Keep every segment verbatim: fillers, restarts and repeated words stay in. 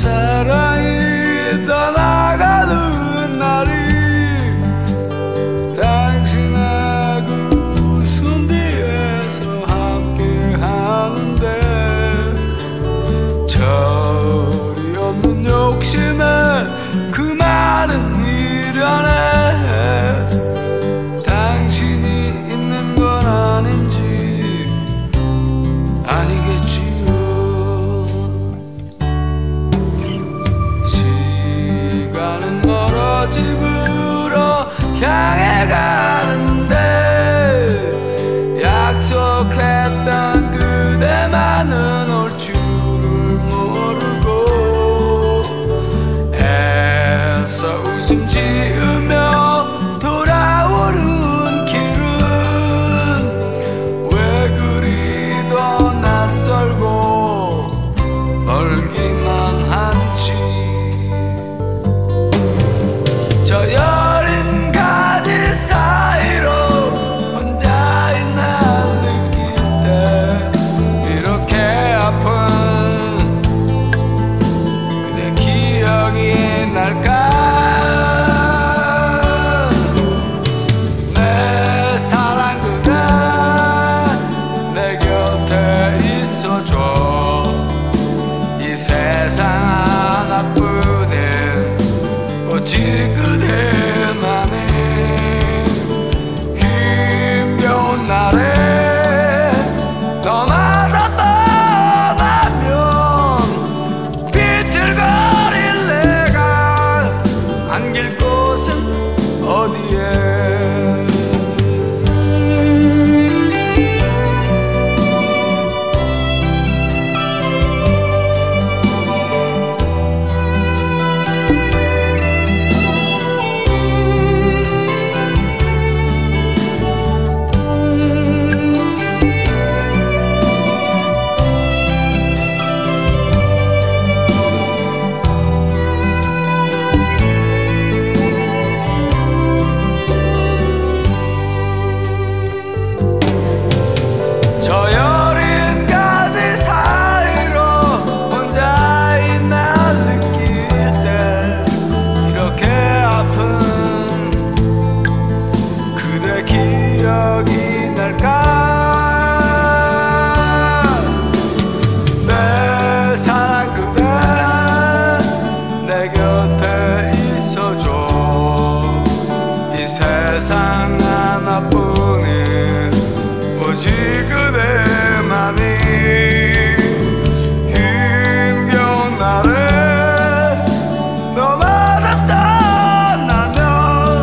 사랑이 떠나가는 날이 당신하고 숨 뒤에서 함께 하는데 절이 없는 욕심에 그 많은 미련에 당신이 있는 건 아닌지 아니겠지요. 시간은 멀어 집으로 향해 가는데 약속했던 그대만은 올 줄을 모르고 애써 웃음 지으며 돌아오는 길은 왜 그리도 낯설고 멀기만 한지. 저 여린 가지 사이로 혼자인 날 느낄 때 이렇게 아픈 그대 기억이 날까. 내 사랑 그대 내 곁에 있어줘. 이 세상 하나뿐인 오직 그대만의 힘겨운 날에 너마저 떠나면 비틀거릴 내가 안길 곳은 어디에. 저 여린 가지 사이로 혼자인 날 느낄 때 이렇게 아픈 그대 기억이 날까. 내 사랑 그대 내 곁에 있어줘. 이 세상 하나뿐인 오직 그대만이 힘겨운 날에 너마저 떠나면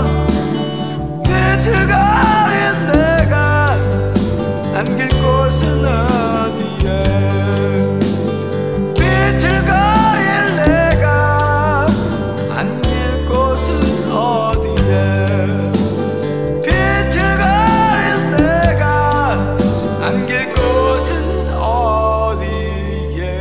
비틀거린 내가 안길 곳은 어디에. 비틀거릴 내가 안길 곳은 어디에. 비틀거릴 내가 안길 곳은 어디에.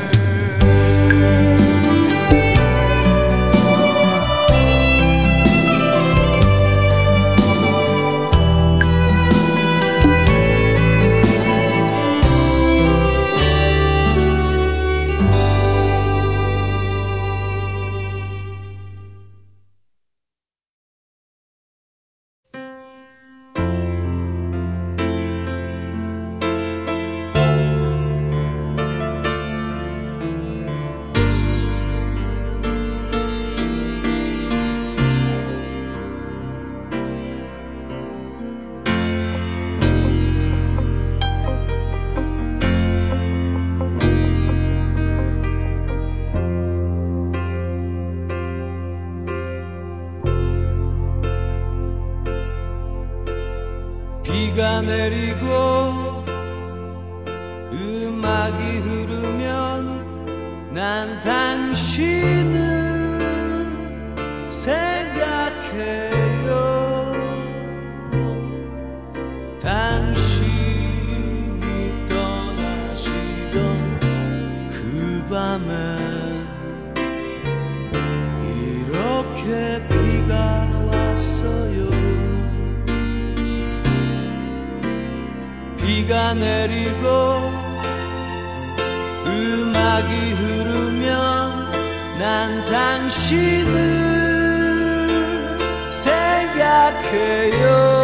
비가 내리고 음악이 흐르면 난 당신을 생각해요. 당신이 떠나시던 그 밤엔 이렇게 비가 왔어요. 비가 내리고 음악이 흐르면 난 당신을 생각해요.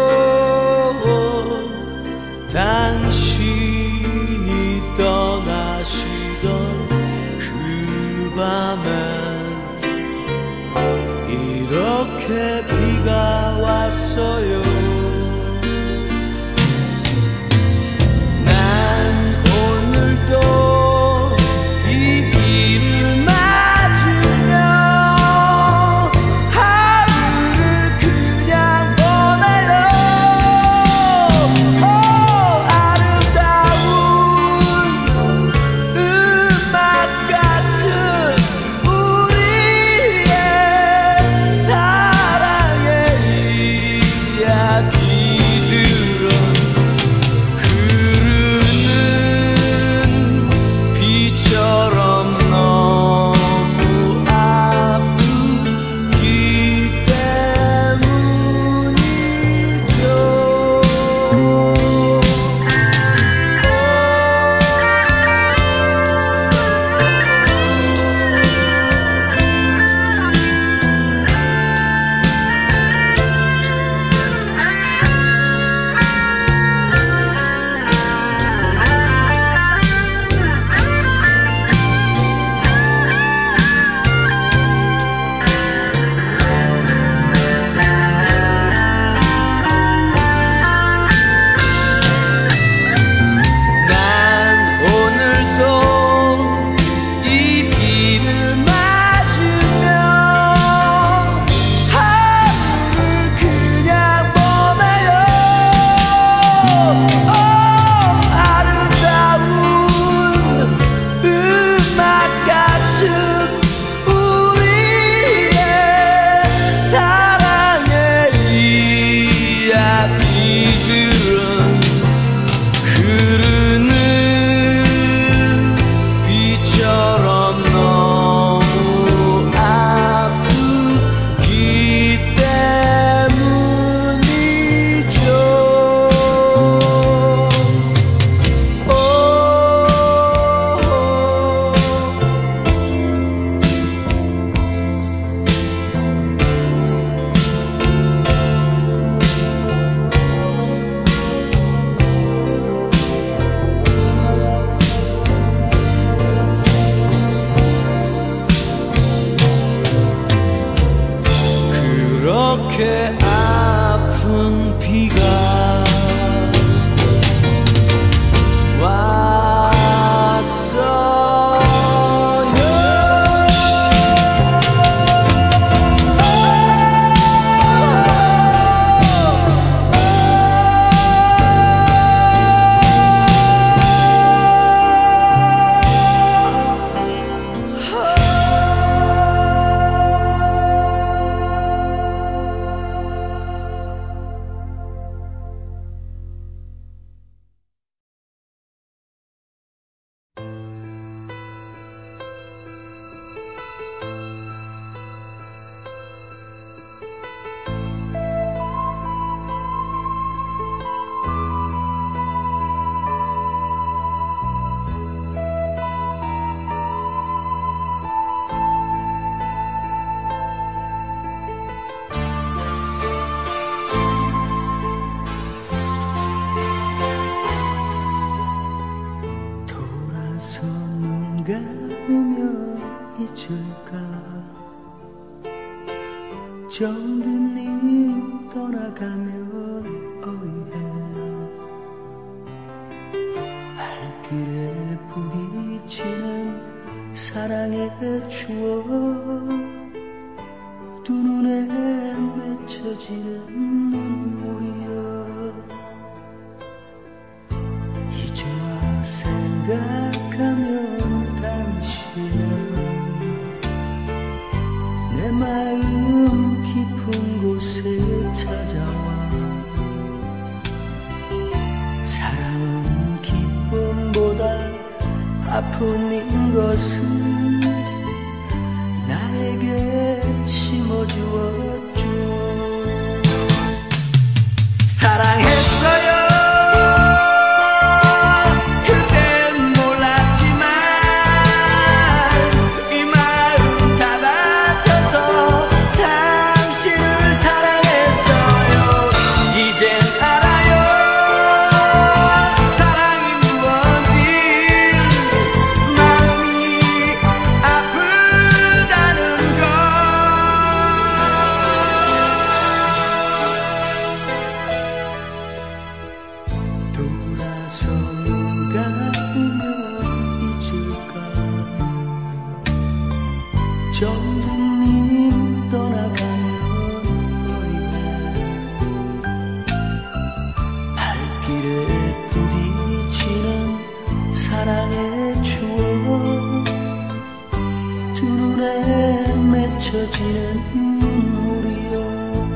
당신이 떠나시던 그 밤엔 이렇게 비가 왔어요. 난 오늘도 이 비를 맞으며 하루를 그냥 보내요. 오, 아름다운 음악 같은 우리의 사랑의 이야기들은 흐르는 비처럼 너무 아프기 때문이죠. 난 오늘도 이 비를 맞으며 하루를 그냥 보내요. 오, 아름다운 음악 같은 우리의 사랑의 이야기들은 흐르는 비처럼 너무 아프기 때문이죠. 오, 그렇게 아픈 비가 돌아서 눈 감으며 잊을까. 정든님 떠나가면 어이해. 발길에 부딪히는 사랑의 추억, 두 눈에 맺혀지는 눈물이여. 이제와 생각하면 당신은 내 마음 깊은 곳에 찾아와. 사랑은 기쁨보다 아픔인 것은 나에게 심어주었죠. 사랑했어요. 그땐 몰랐지만 이 마음 맺혀지는 눈물이여.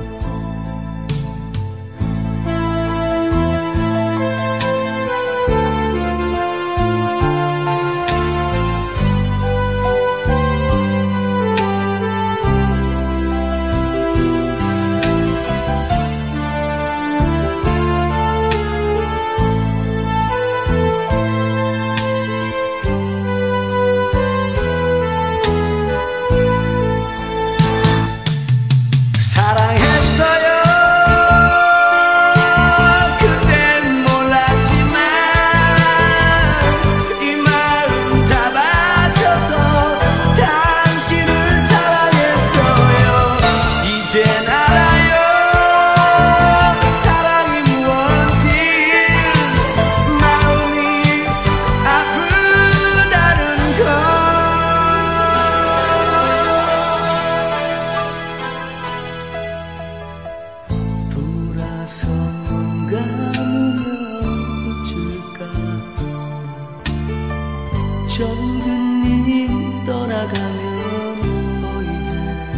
정든님 떠나가면 어이해.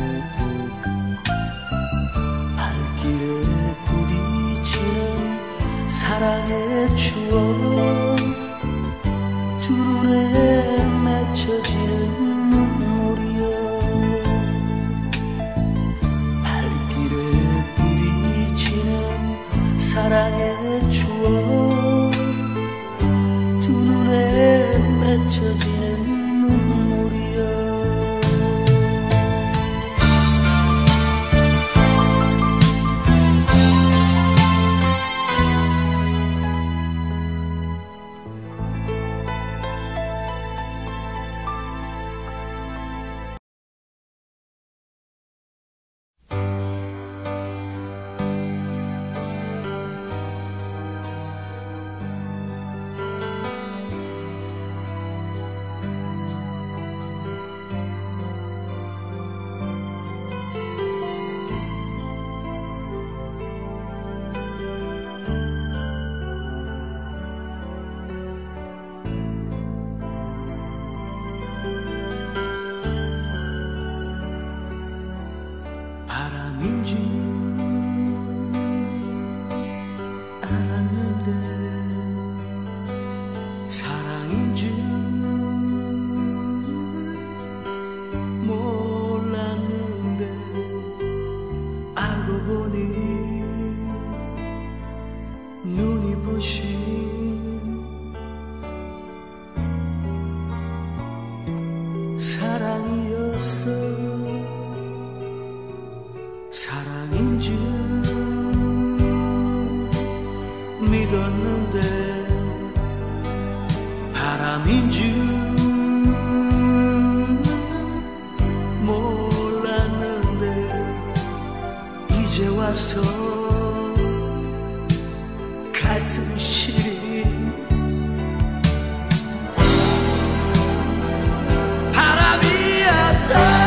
발길에 부딪히는 사랑의 추억, 두 눈에 맺혀지는 눈물이여. 발길에 부딪히는 사랑의 추억, 두 눈에 맺혀지는 눈물이여. 바람인 줄 알았는데 사랑인 줄 몰랐는데 알고 보니 눈이 부신 사랑이었어. 사랑인 줄 믿었는데 바람인 줄 몰랐는데 이제 와서 가슴 시린 바람이었어.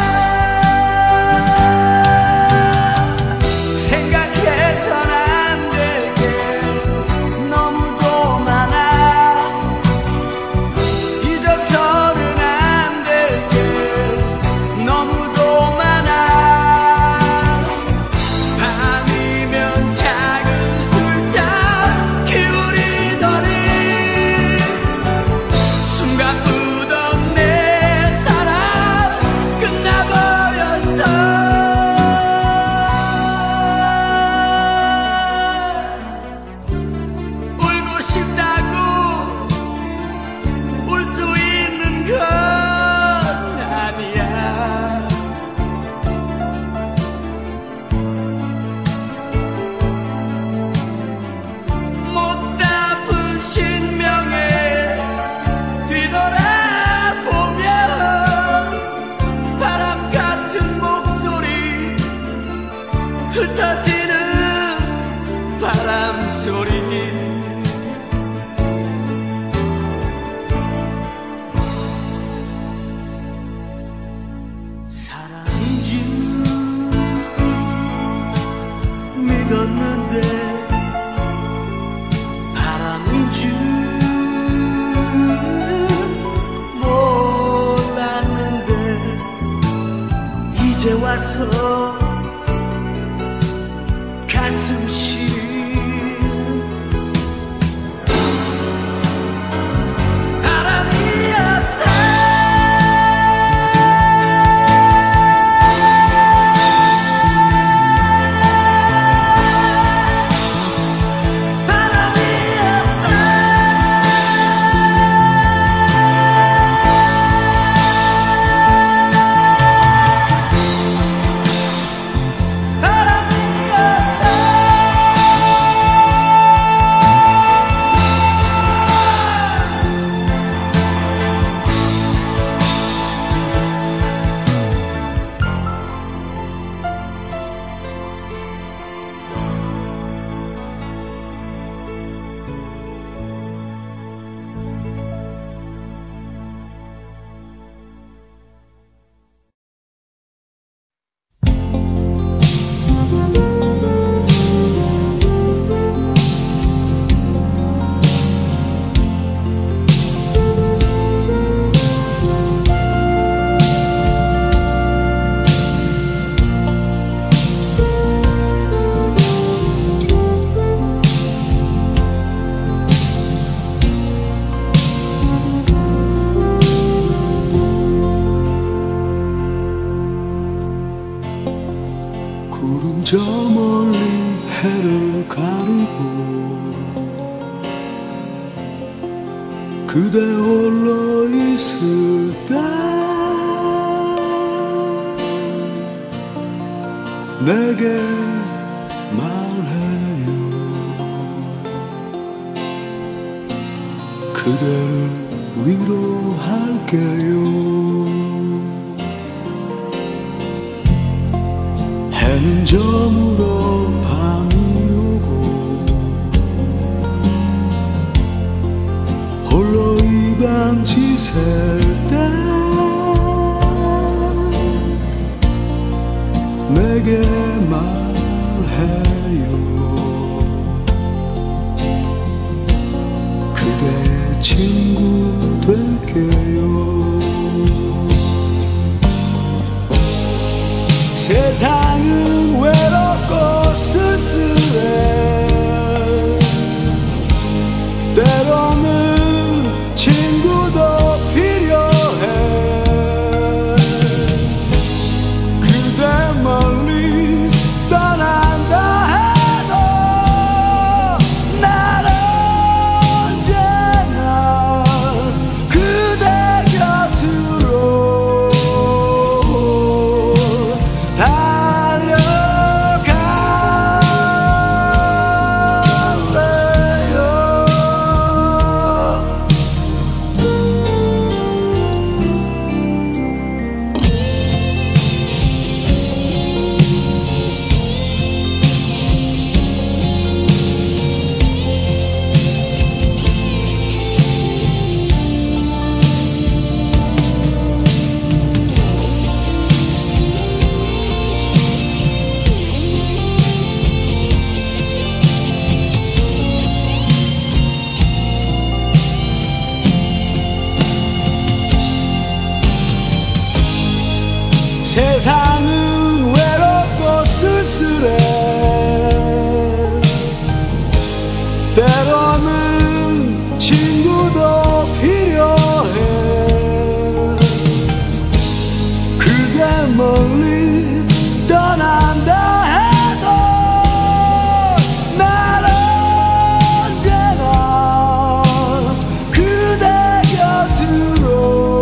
그대 홀로 있을 때 내게 말해요. 그대를 위로할게요. 해는 저물어 밤이 오고 홀로 이 밤 지샐 때 내게 말해요. 그대의 친구 될게요. 세상은 외롭고 쓸쓸해. 때로는 친구도 필요해. 그대 멀리 떠난다 해도 난 언제나 그대 곁으로 세상은 외롭고 쓸쓸해. 때로는 친구도 필요해. 그대 멀리 떠난다 해도 난 언제나 그대 곁으로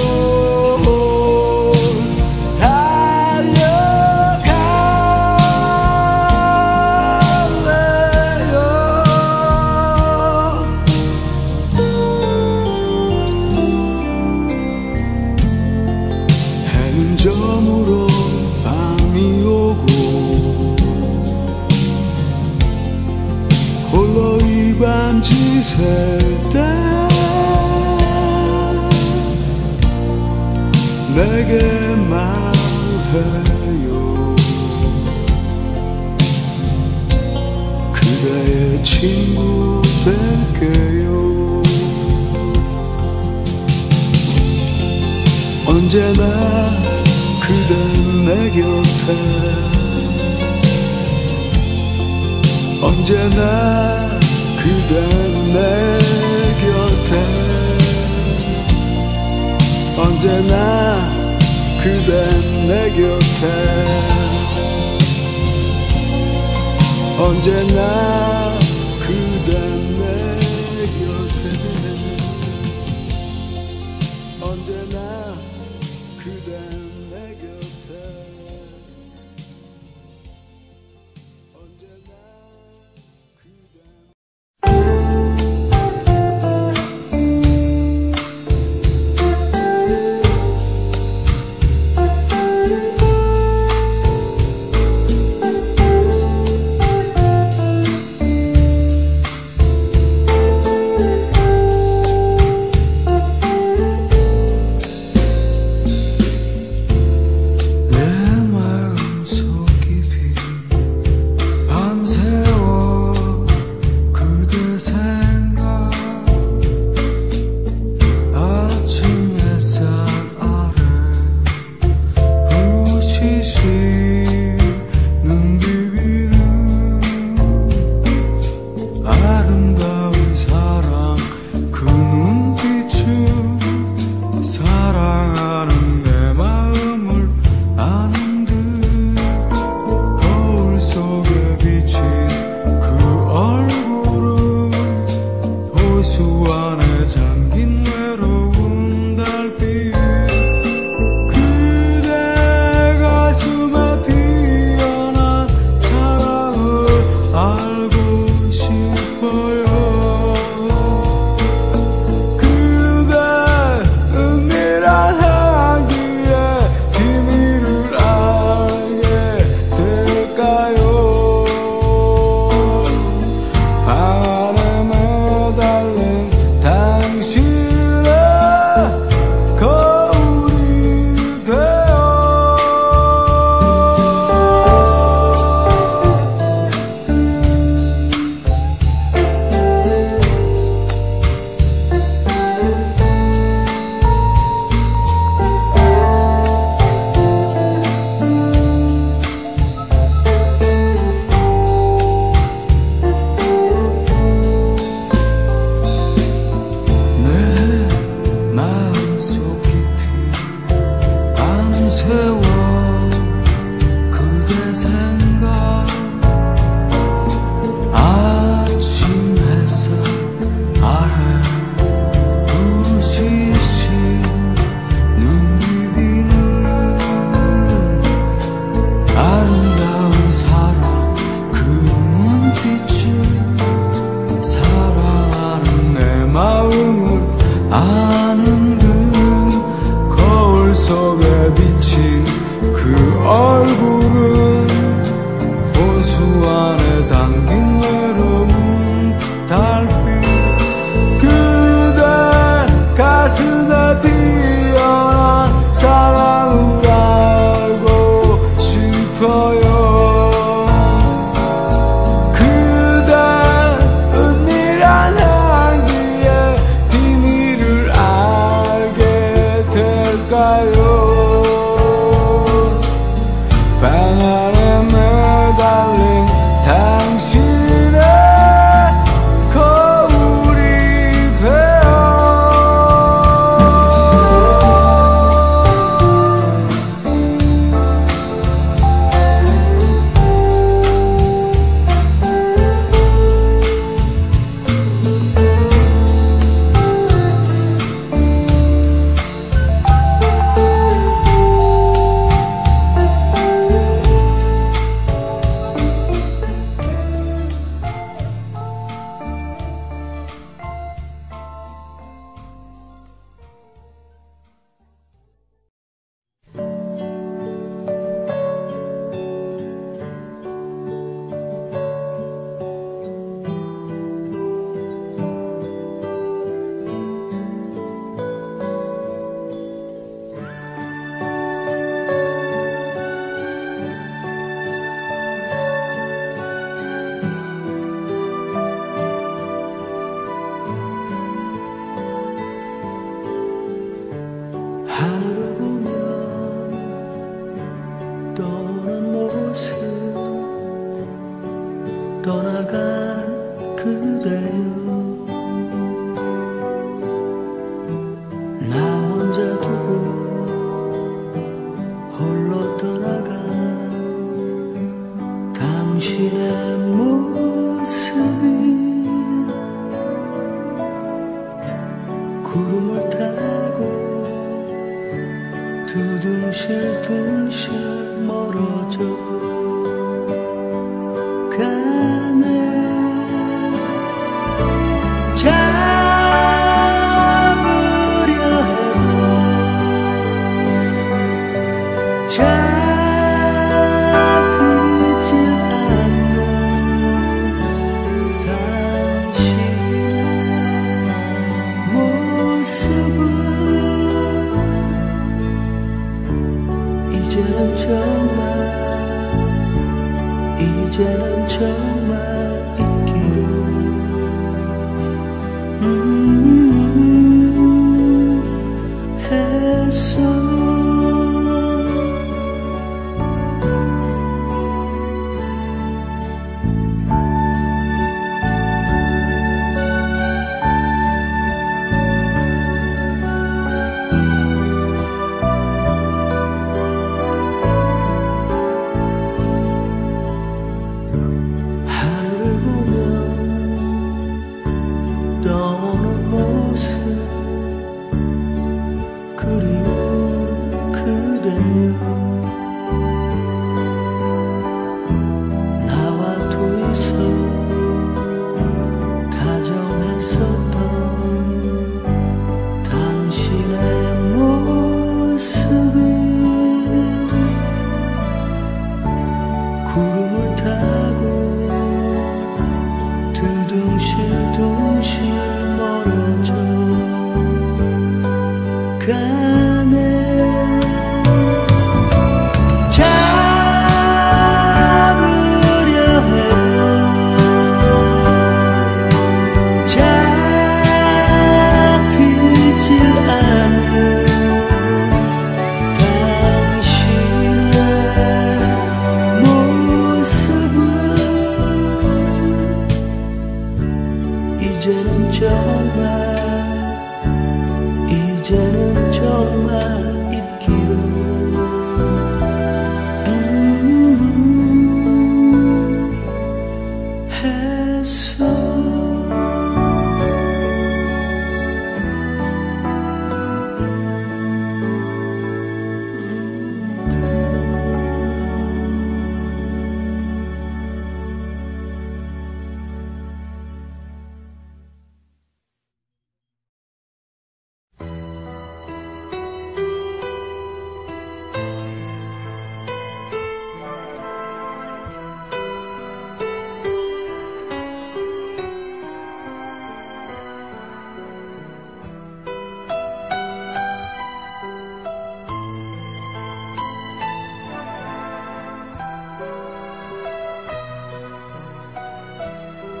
저물어 밤이 오고 홀로 이 밤 지샐 때 내게 말해요. 그대의 친구 될게요. 언제나 그댄 내 곁에 언제나 그댄 내 곁에 언제나 그댄 내 곁에 언제나 그댄 내 곁에 언제나 그댄 내 곁에 언제나 그댄 있을까요? 방 안에 매달린 당신의 거울이 되어 하늘을 보면 떠오는 모습 떠나간 그대여 나 혼자 두고 홀로 떠나간 당신의 모습이 구름을 타고 두둥실 둥실 멀어져 가네 잡으려 해도 잡히질 않는 당신의 모습을 이제는 정말 이제는 정말 잊기로 음, 했어 떠오는 모습 그리운 그대여 나와 둘이서 다정했었던 당신의 모습이 구름을 타고 두둥실둥실 멀어져 가네 잡으려 해도 잡히질 않는 당신의 모습을 이제는 정말 이제는 정말 잊기로 음, 했어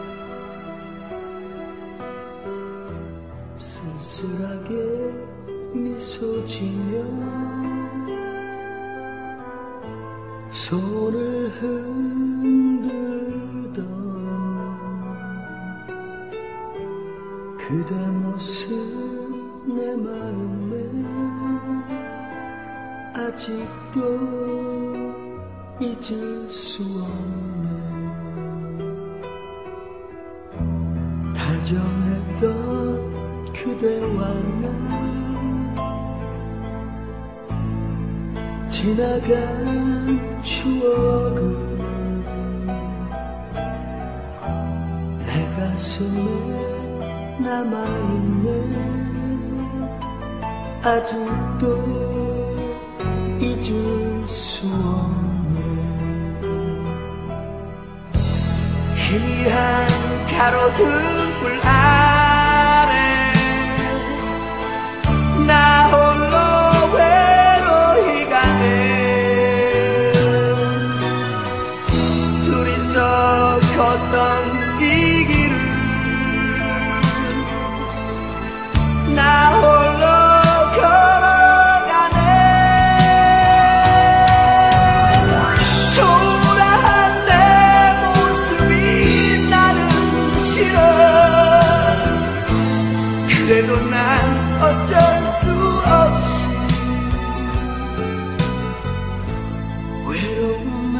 쓸쓸하게 미소 지며 손을 흔들던 그대 모습 내 마음에 아직도 잊을 수 없네. 다정했던 그대와 나 지나간 추억은 내 가슴에 남아있네. 아직도 잊을 수 없네. 희미한 가로등불 아래 나 홀로 외로이 가네. 둘이서 걷던 이 길을 나 홀로 걸어가네. 초라한 내 모습이 나는 싫어. 그래도 난 어쩔 수 없이 외로움에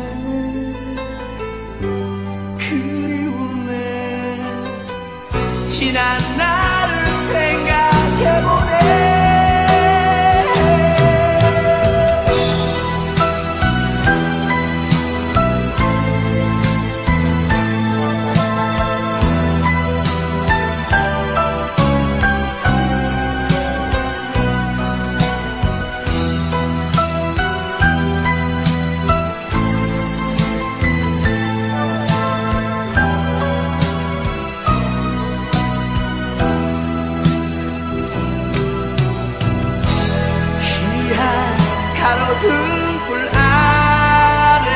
그리움에 지난 나를 생각해보네. 가로등불 아래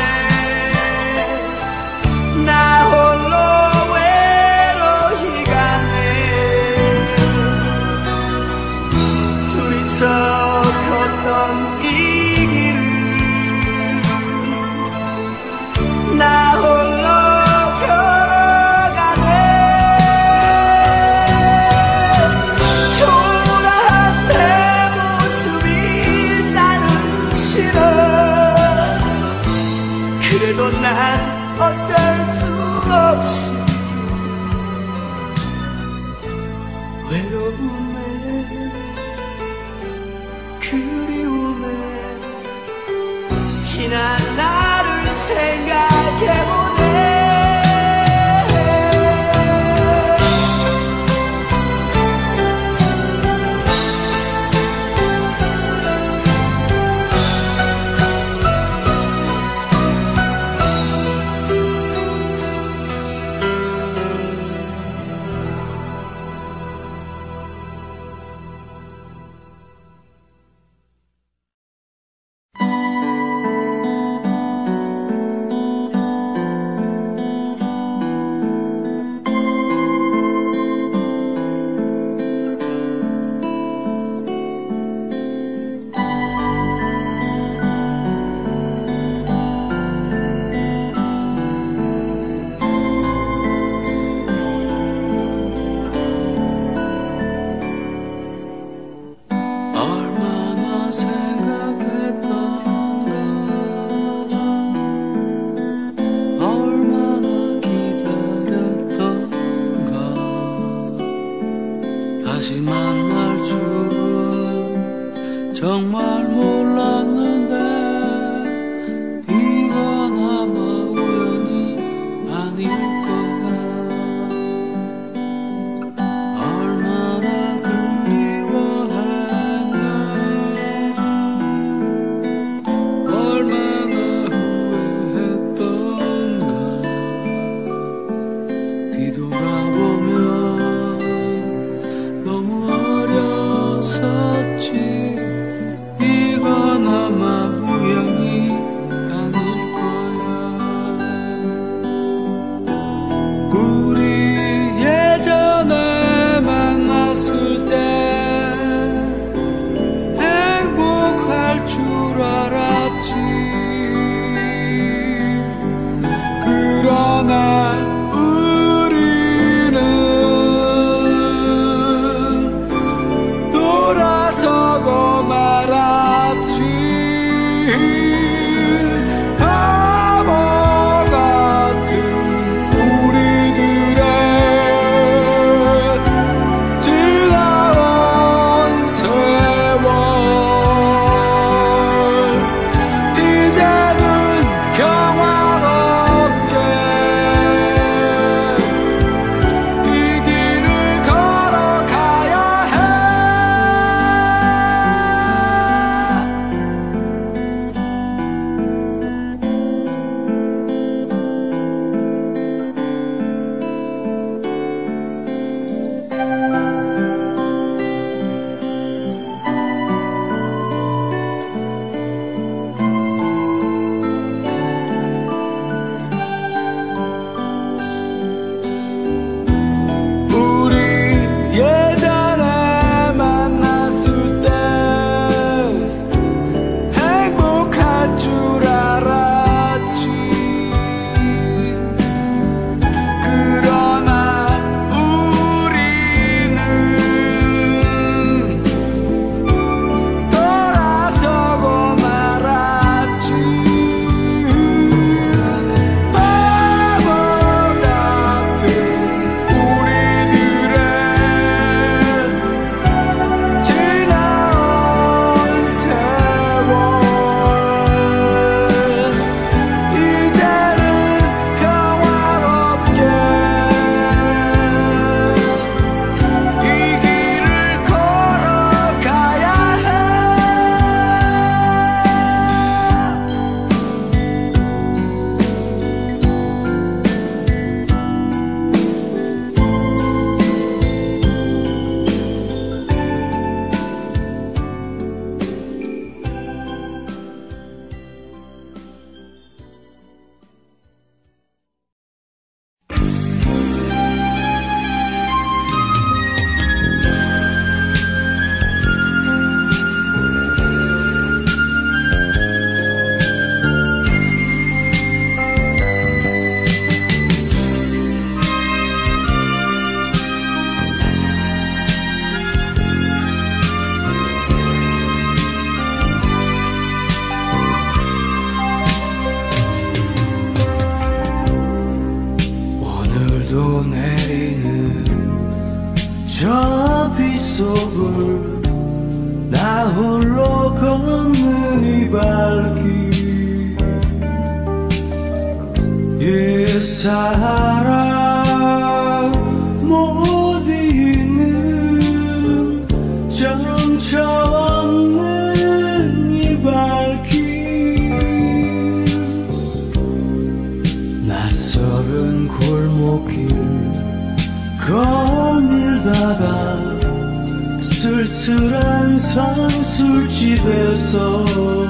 나 홀로 외로이 가네. 둘이서 걷던 이 길을 나 홀로 걸어가네. 초라한 내 모습이 싫어. 그래도 난 어쩔 수 없이 외로움에 그리움에 지난 나를 생각해보네. 정말 몰랐는데 이건 아마 우연이 아닐 거야. 얼마나 그리워했나, 얼마나 후회했던가. 뒤돌아보면 너무 어렸었지. 이건 아마 돌아서고 말았지. 바보 같은 우리들의 지나온 세월, 이제는 평화롭게 이 길을 걸어가야 해. 우리 예전에 만났을 때 행복할 줄 알았지. 그러나 우리는 돌아서고 말았지. 바보 같은 우리들의 지나온 세월, 이제는 평화롭게 이 길을 걸어가야 해. 오늘도 내리는 저 빗속을 나 홀로 걷는 이 발길, 옛사랑 못 잊는 정처 없는 이 발길, 낯설은 골목길 거닐다가 쓸쓸한 선술집에서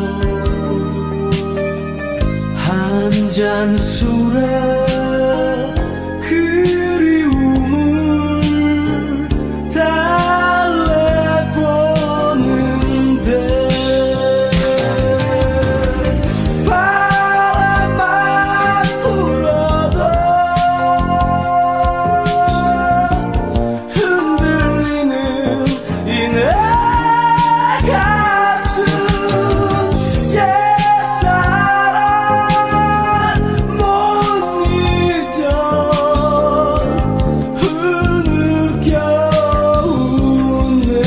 한 잔 술에 그리움을 달래보는데 바람만 불어도 흔들리는 이 내 가슴, 옛사랑 못 잊어 흐느껴오네.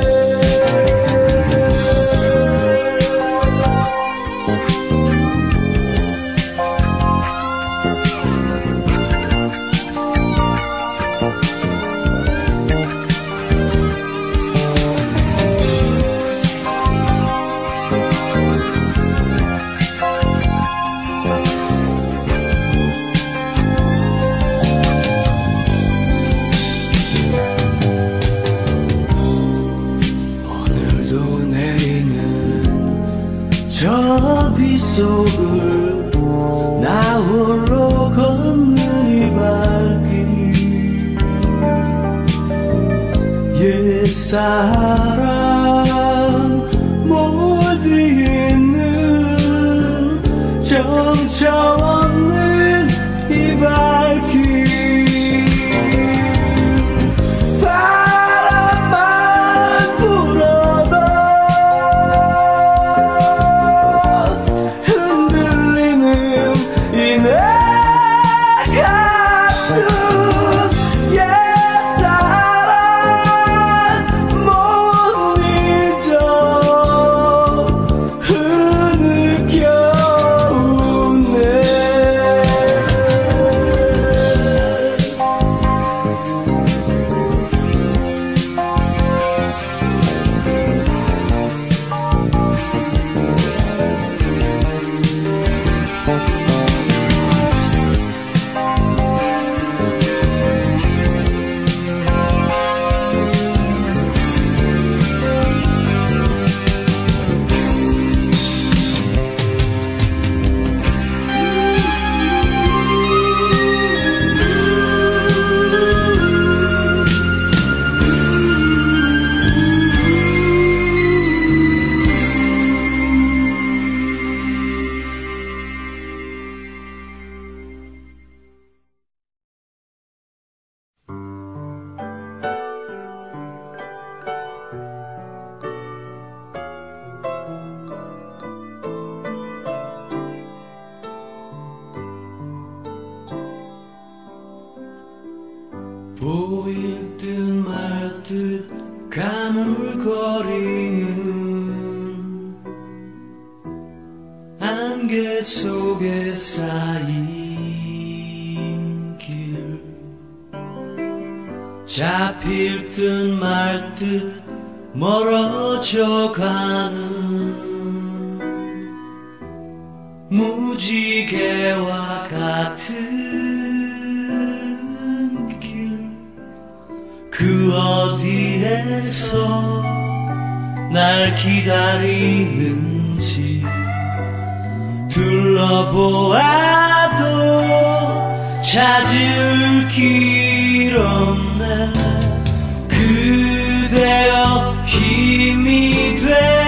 오늘도 내리는 저 빗속을 나 홀로 걷는 이 발길, 옛사랑 못 잊는 정처 없는 이 발길, 바람만 불어도 안개 속에 쌓인 길 잡힐 듯 말 듯 멀어져 가는 무지개와 같은 길 그 어디에서 날 기다리는지 둘러보아도 찾을 길 없네. 그대여 힘이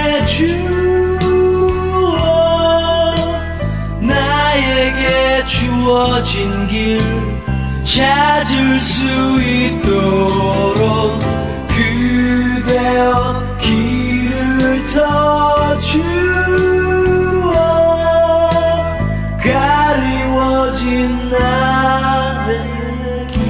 되주어 나에게 주어진 길 찾을 수 있도록 그대여 길을 터주어 가리워진 나의 길.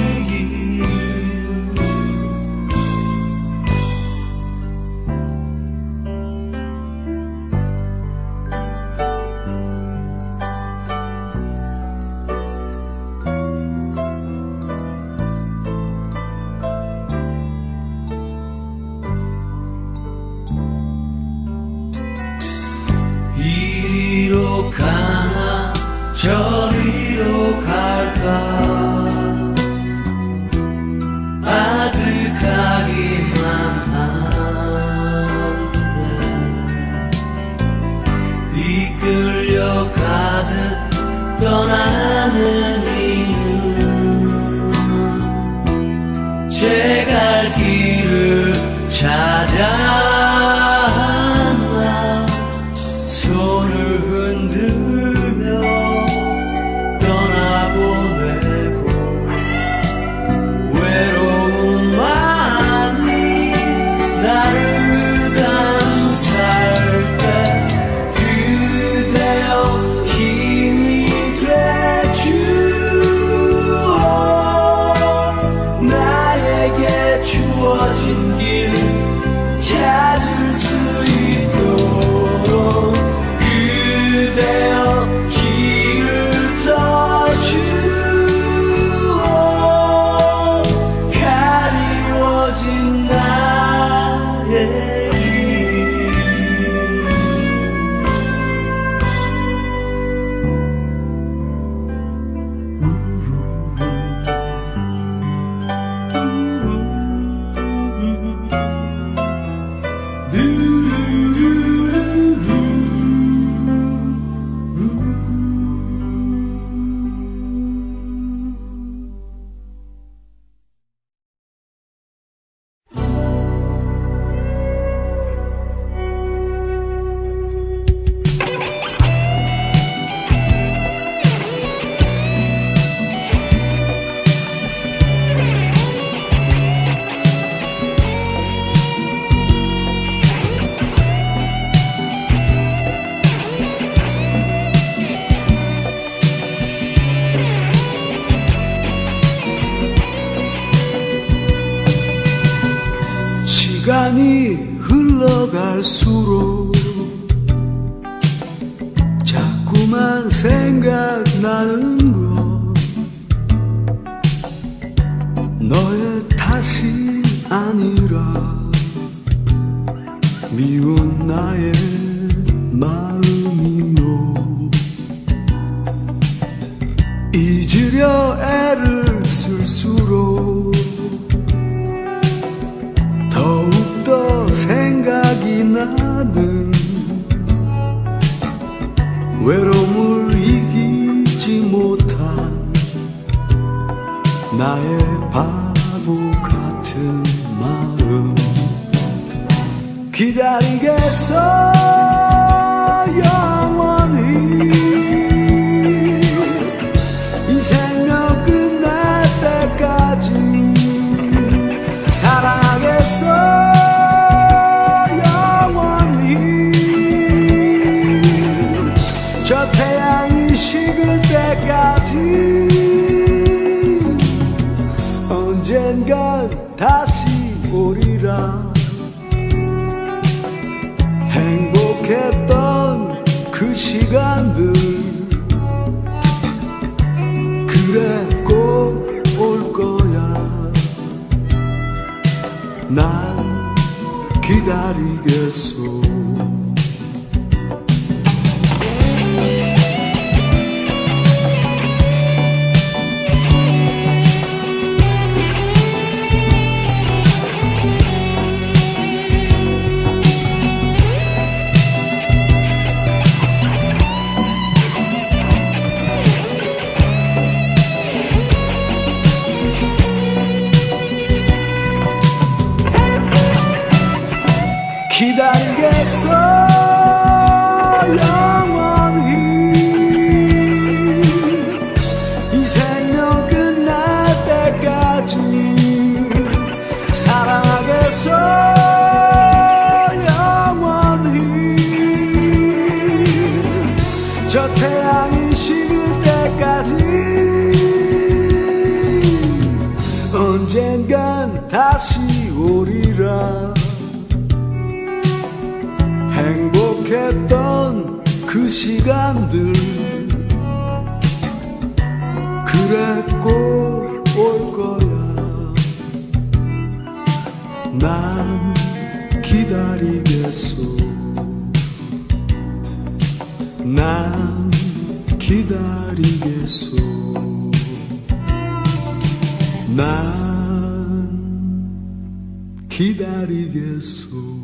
이리로 가나 저리로 갈까 아득하기만 한데 이끌려 가듯 떠나는 이는 제 갈 길을 찾아나 손을 흔들며 떠나보내고 외로움만이 나를 감쌀 때 그대여 힘이 되주어 나에게 주어진 길 찾을 수 있도록 그대여 길을 터주어 가리워진 나의 길. 시간이 흘러갈수록 자꾸만 생각나는 건 너의 탓이 아니라 미운 나의 마음이요. 잊으려 애를 쓸수록 더욱더 생각이 나는 외로움을 이기지 못한 나의 바보 같은 마음 기다리겠어 영원히 이 생명 끝날 때까지 사랑하겠어 영원히 저 태양이 식을 때까지 언젠간 다시 오리라. 행복했던 그 시간들 기다리겠소. 기다리겠어 영원히 이 생명 끝날 때까지 사랑하겠어 영원히 저 태양이 식을 때까지 언젠간 다시 오리라. 행복했던 그 시간들 그래 꼭 올 거야. 난 기다리겠소. 난 기다리겠소. 난 기다리겠소.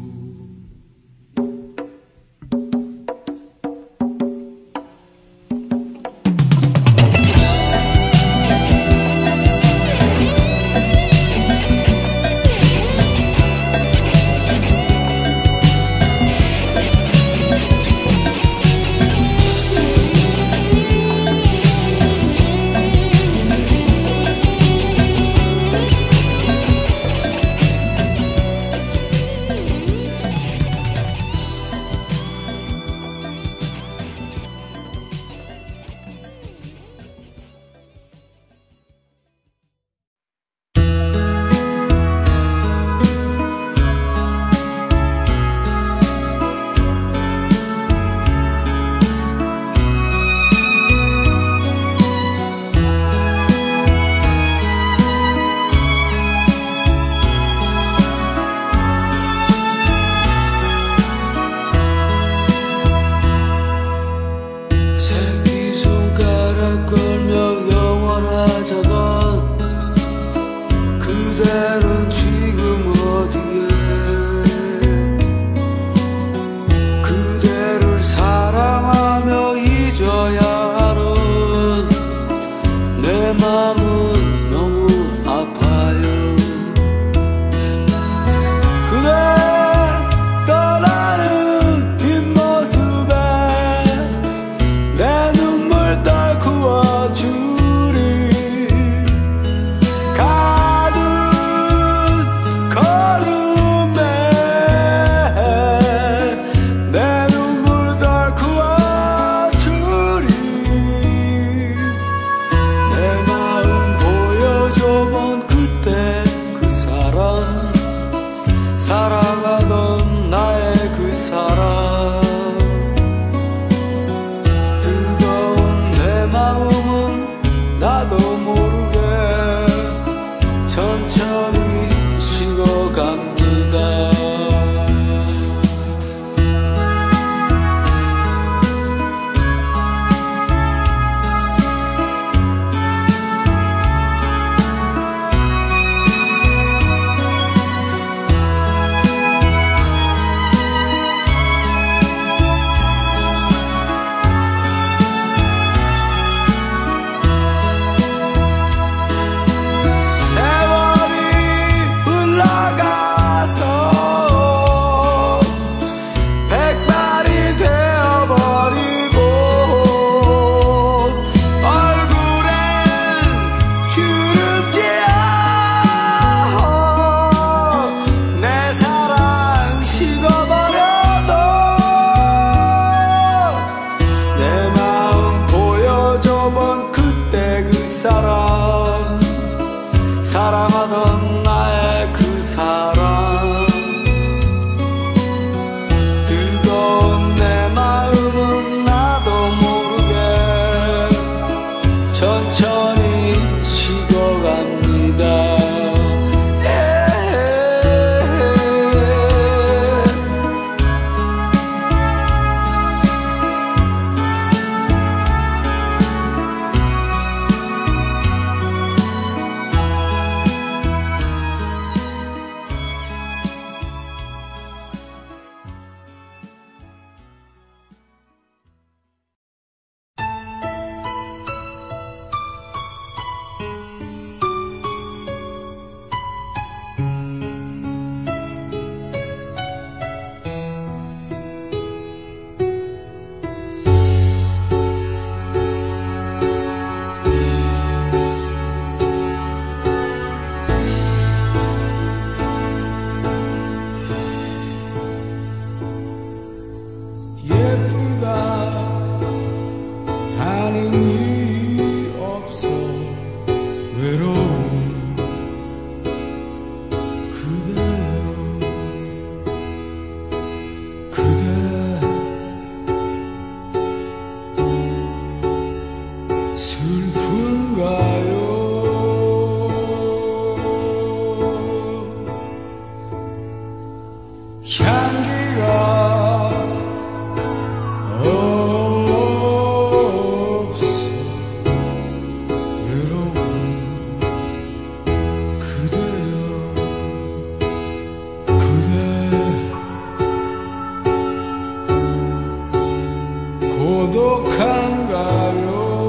향기가 없어 외로운 그대여 그대 고독한가요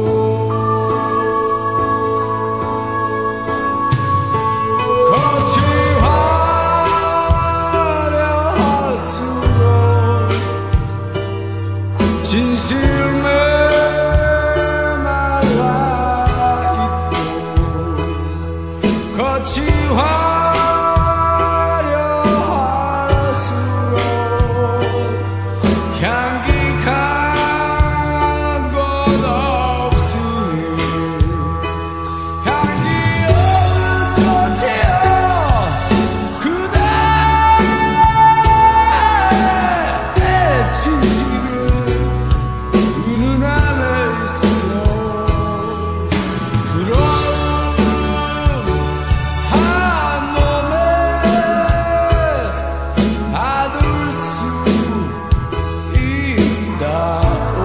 진실 메말라 있고 거치 화려할수록 향기 간 곳 없으니 향기 없는 꽃이여 그대의 진실은 눈 안에 있어 부러움 한 몸에 받을 수 있다오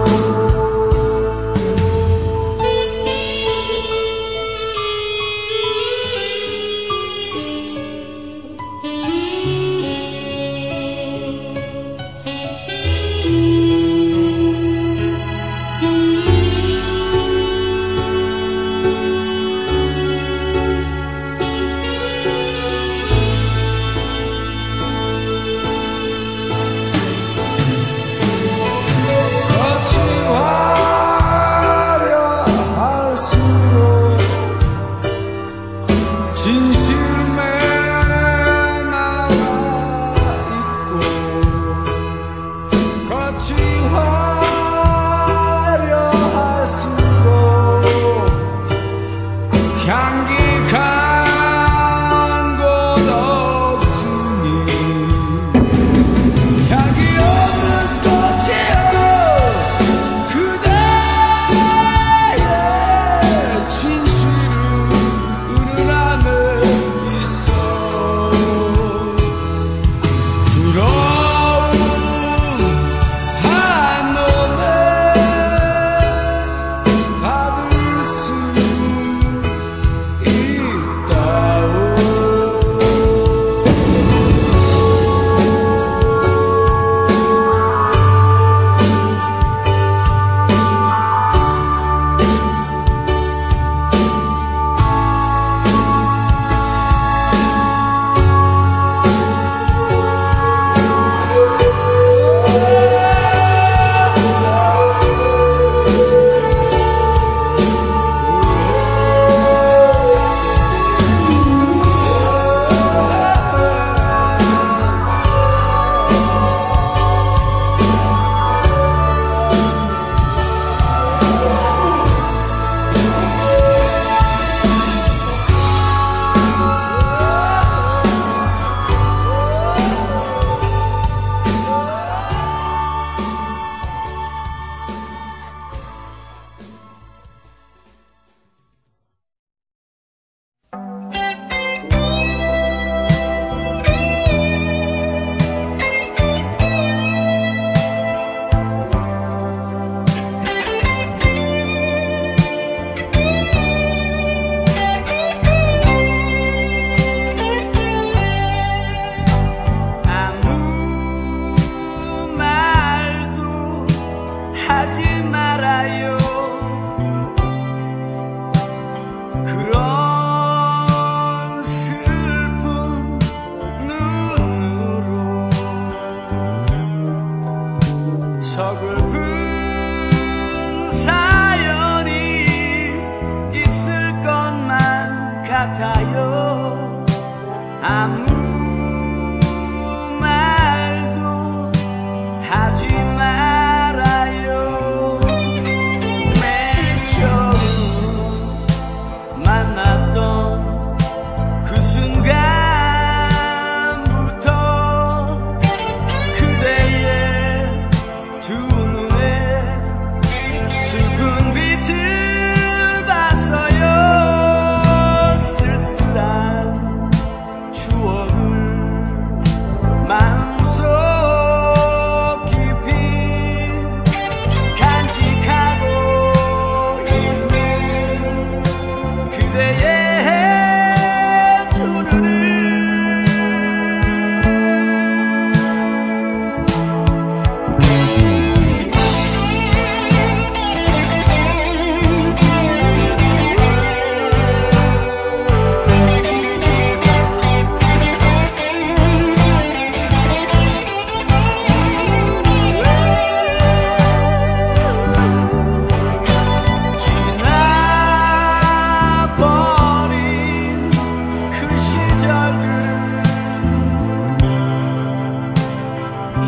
거치 화려할수록 진실 메말라 있고 거치 화려할수록 향기 간 곳 없으니 향기 없는 꽃이여 그대의 진실은 은은 안에 있어 부러움 한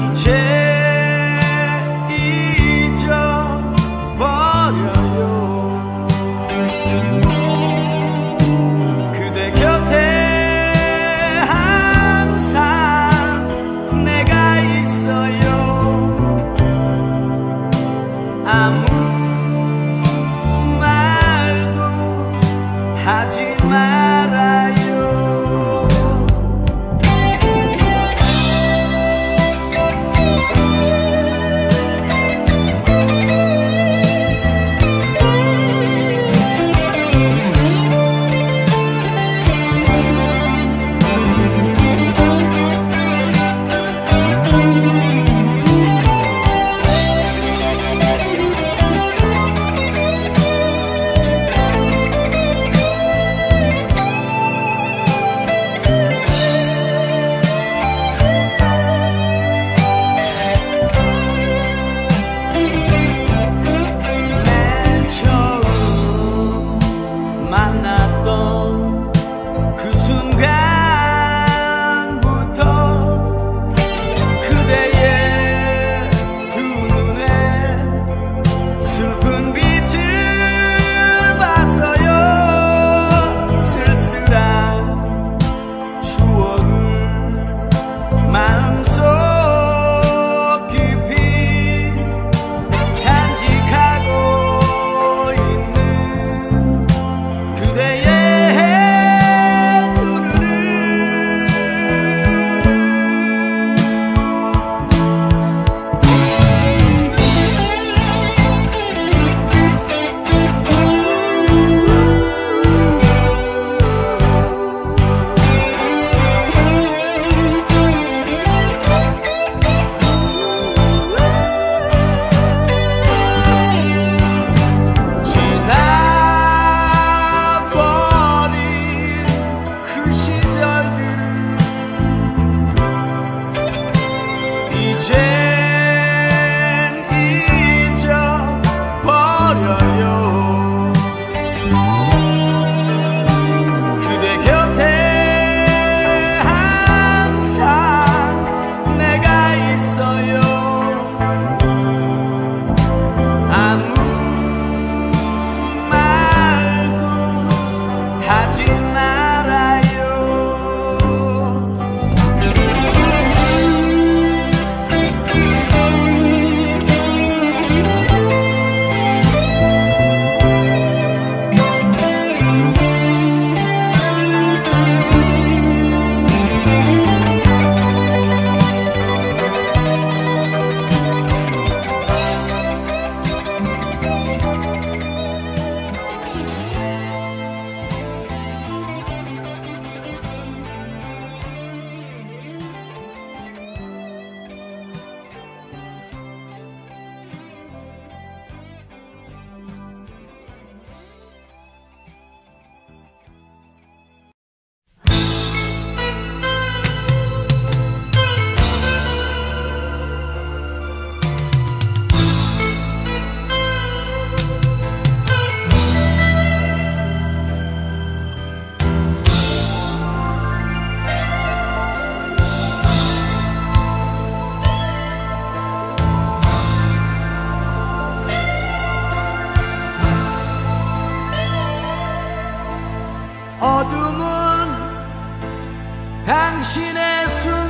당신의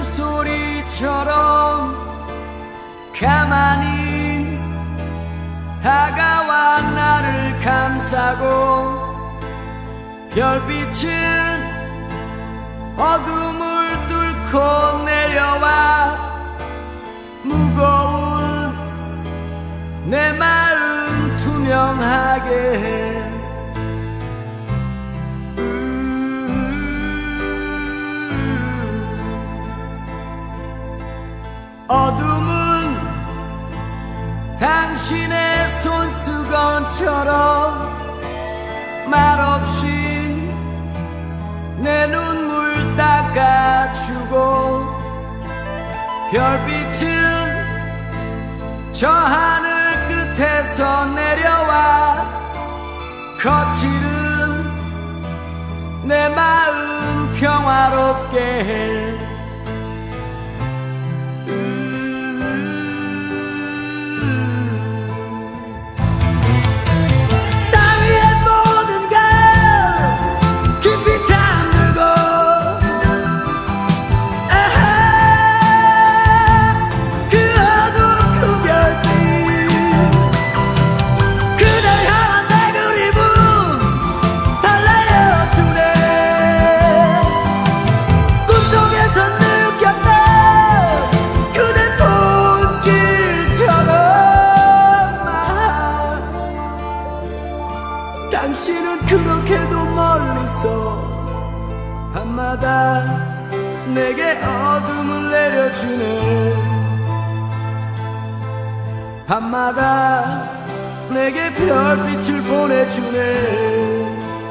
숨소리처럼 가만히 다가와 나를 감싸고 별빛은 어둠을 뚫고 내려와 무거운 내 마음 투명하게 해. 어둠은 당신의 손수건처럼 말없이 내 눈물 닦아주고 별빛은 저 하늘 끝에서 내려와 거칠은 내 마음 평화롭게 해. 내려주네. 밤마다 내게 별빛을 보내주네.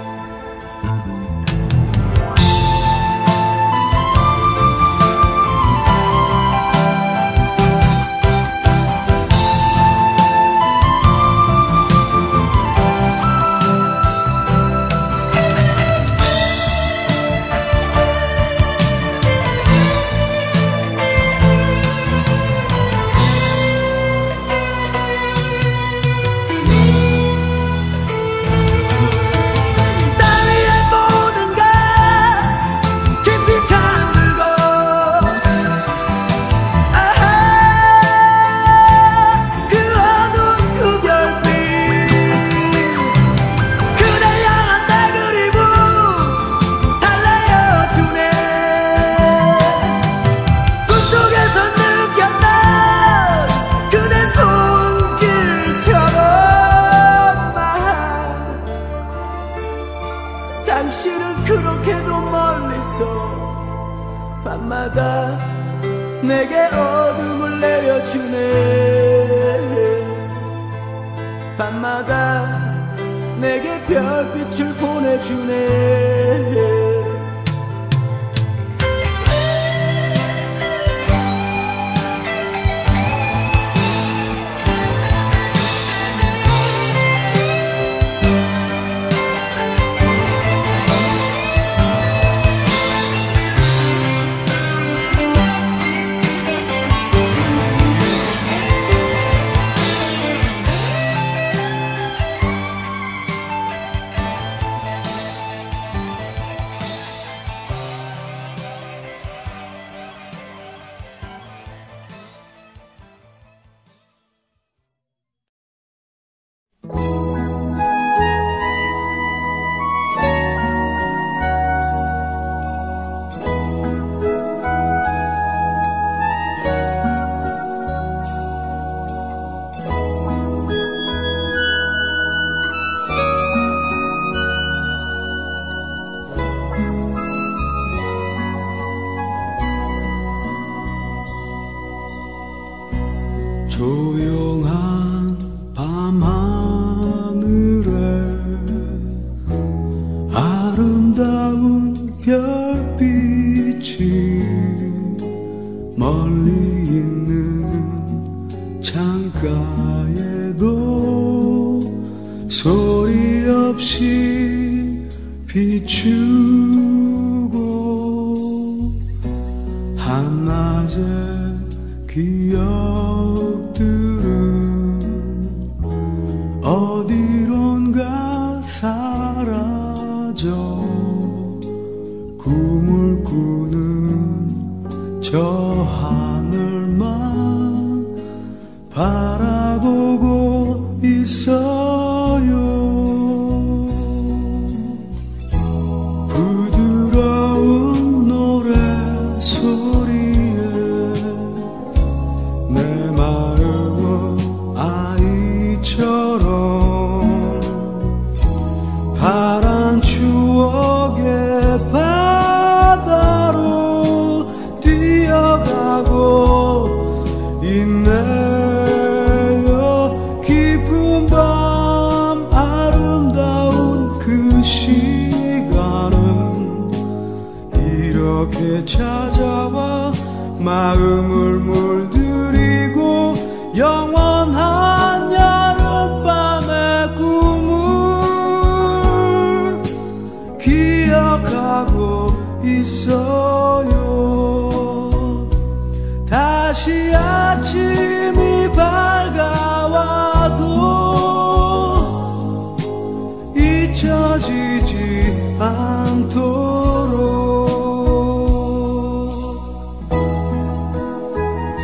당신은 그렇게도 멀리서 밤마다 내게 어둠을 내려주네. 밤마다 내게 별빛을 보내주네. 조용한 밤하늘에 아름다운 별빛이 멀리 있는 창가에도 소리 없이 비추고 한낮의 기억들은 어디론가 사라져 꿈을 꾸는 저 하늘만 바라보고 있어요. 부드러운 노래 소리에 내 마음은 아이처럼 파란 추억의 바다로 뛰어가고 있네요. 깊은 밤 아름다운 그 시간은 이렇게 찾아와 마음을 물들이고 영원한 여름밤의 꿈을 기억하고 있어요. 다시 아침이 밝아와도 잊혀지지 않도록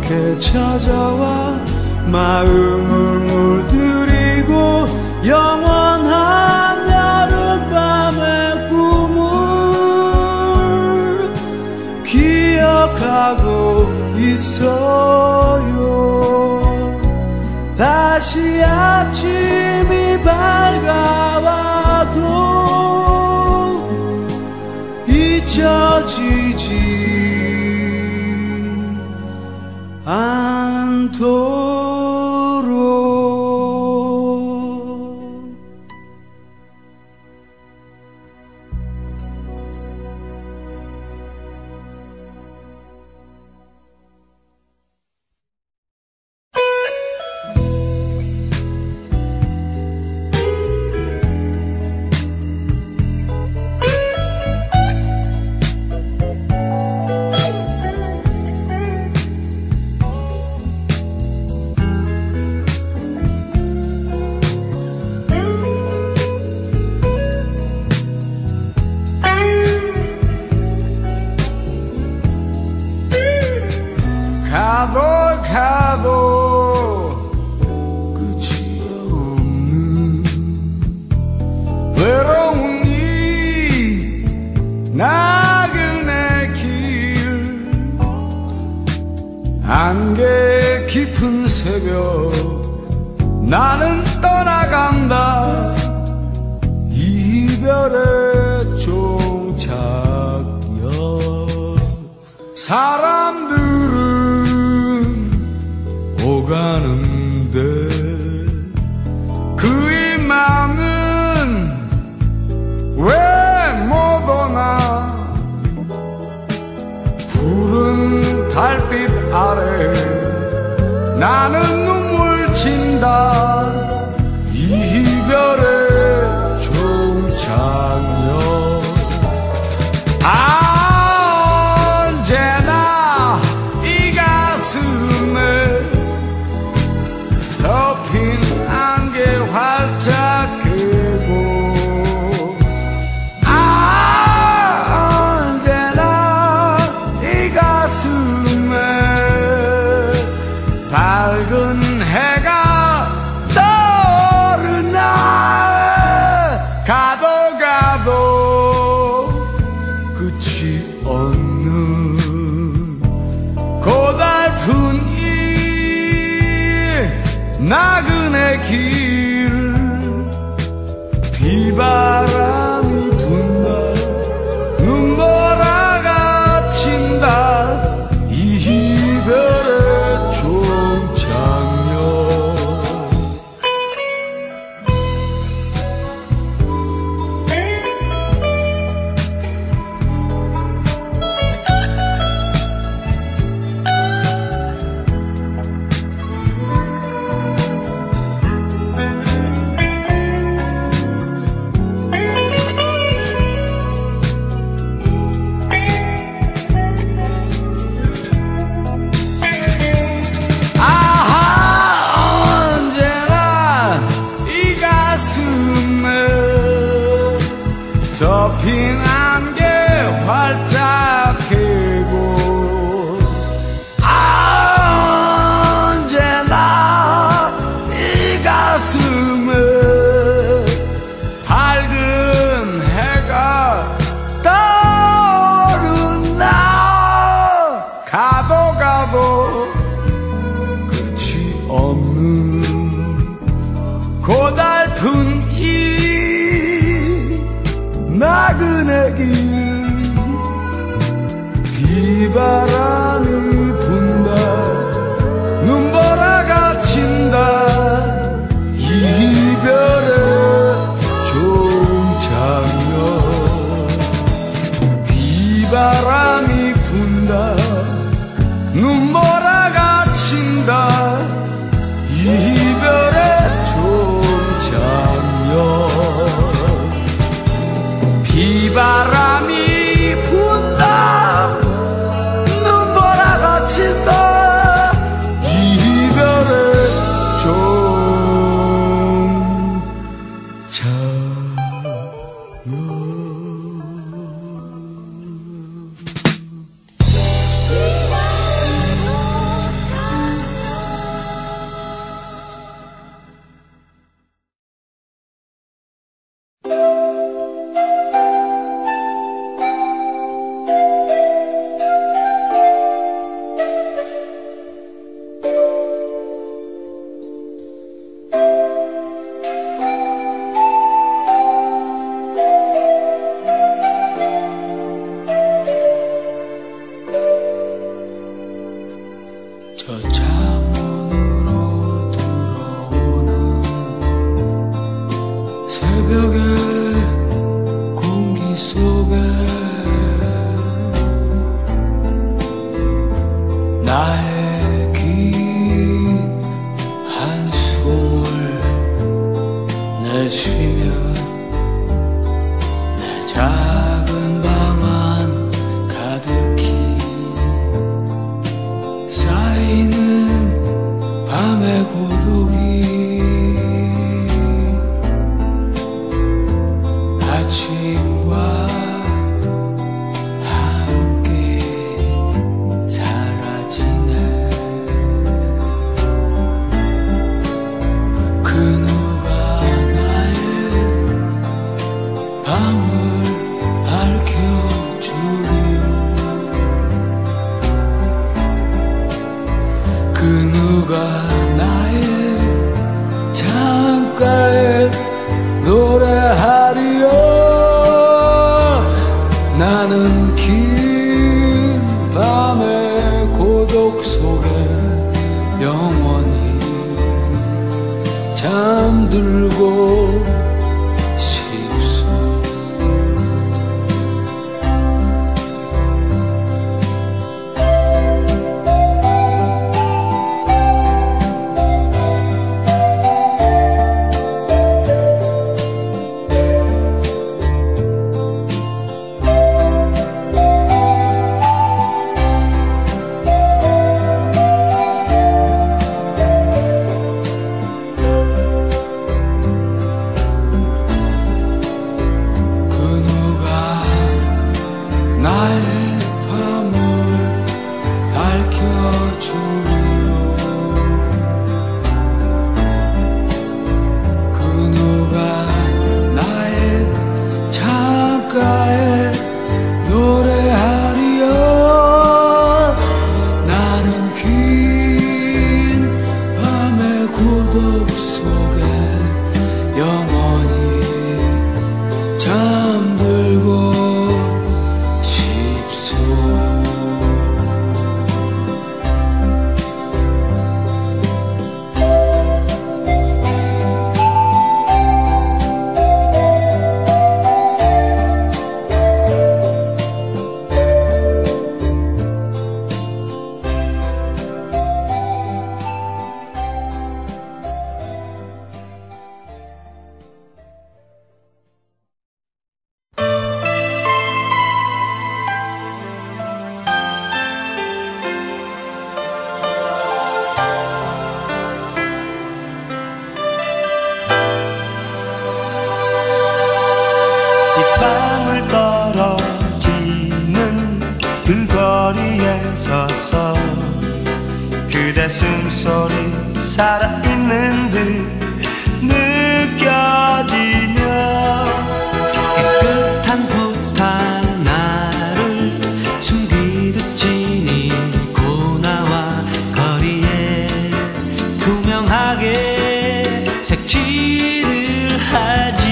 이렇게 찾아와 마음을 물들이고 영원한 여름밤의 꿈을 기억하고 있어요. 다시 아침이 밝아와도 잊혀지지 않도록. 가도 가도 끝이 없는 외로운 이 나그네 길 안개 깊은 새벽 나는 떠나간다 이별의 종착역 사람들은 오가는데 그의 마음은 왜 못 오나 푸른 달빛 아래 나는 눈물 친다 이별의 종착역 아 언제나 이 가슴에 덮인 안개 활짝 끄고 아 언제나 이 가슴에 밝은 해가 떠오르나 가도 가도 끝이 없는 고달픈 나그네 길 비바람이 분다 눈보라가 친다 이별의 종착역 덮인 안개 활짝 펴고 아 언제나 이 가슴에 밝은 해가 떠오르나 가도 가도 끝이 없는 고달픈 이 나그네 길 비바람이 분다 눈보라가 친다 이별의 종착역 비바람이 분다 눈보라가 친다 이별의 종착역 비바람이 분다 잠들고 싶소. 빗방울 떨어지는 그 거리에 서서 그대 숨소리 살아있는 듯 느껴지며 깨끗한 꽃 하나를 숨기듯 지니고 나와 거리에 투명하게 색칠을 하지.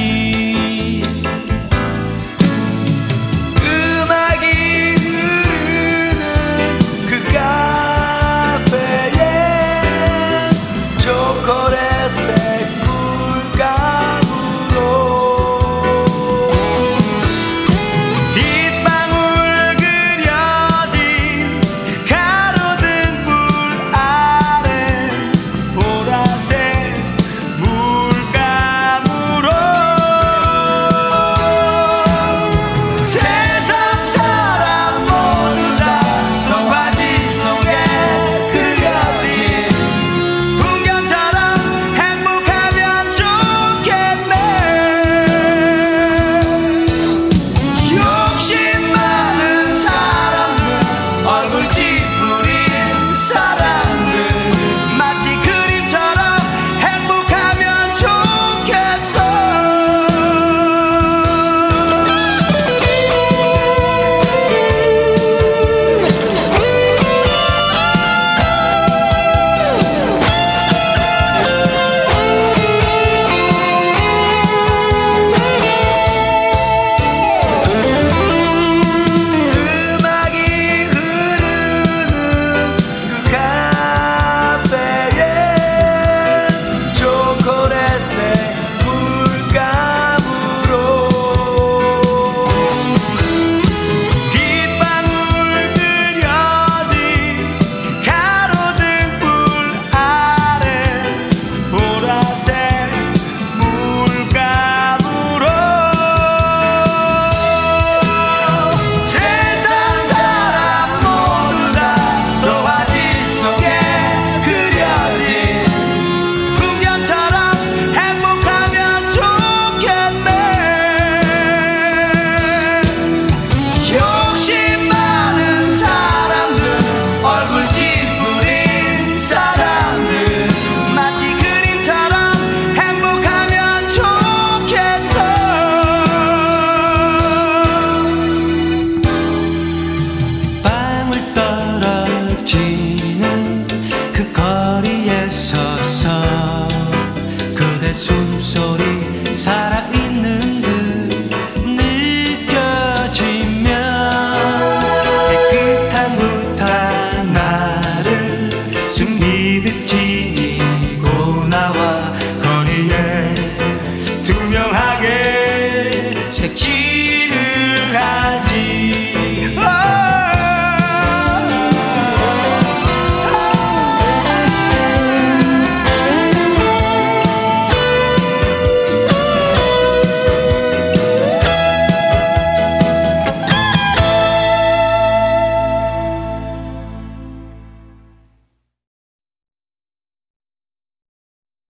그 거리에 서서 그대 숨소리